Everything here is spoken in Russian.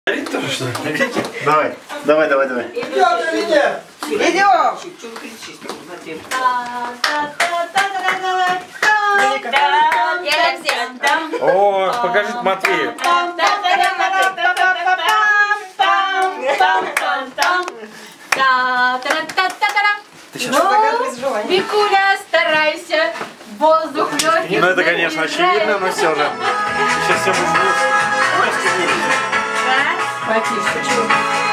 Горит тоже, что ли? Давай. Идем! О, покажи Матвею. Ты сейчас... Викуля, старайся, воздух легкий. Ну это, конечно, очевидно, но все же. Сейчас все будет. Потише.